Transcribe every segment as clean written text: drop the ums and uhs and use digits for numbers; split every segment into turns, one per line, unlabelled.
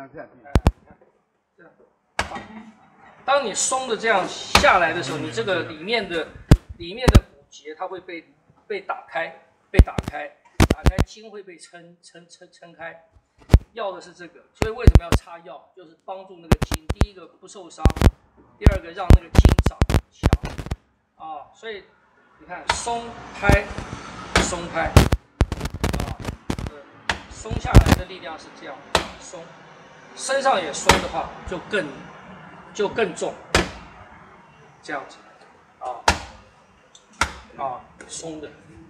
这样。
这样。当你松的这样下来的时候，你这个里面的骨节它会被打开，打开筋会被撑开。要的是这个，所以为什么要插药？就是帮助那个筋，第一个不受伤，第二个让那个筋长强啊。所以你看，松拍，啊，松下来的力量是这样，松，身上也松的话，就更重，这样子，松的。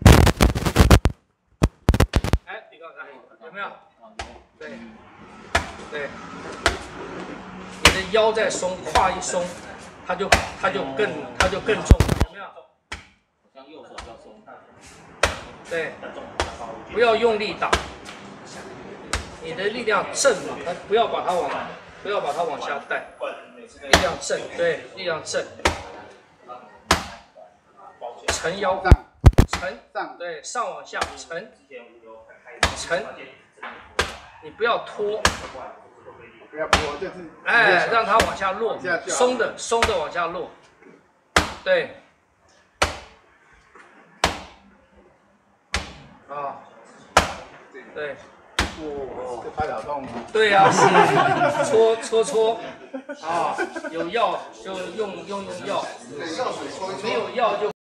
哎，你看看有没有？对，你的腰再松，胯一松，它就更重，有没有？好像右手要松。对，不要用力打，你的力量正嘛，不要把它往下带，力量正，对，力量正，沉腰，上，对，上往下沉，你不要拖，
就是
哎，让它往下落，松的往下落，对，啊，对，
这拍打痛。
对呀，是搓，啊，有药就用药，没有药就。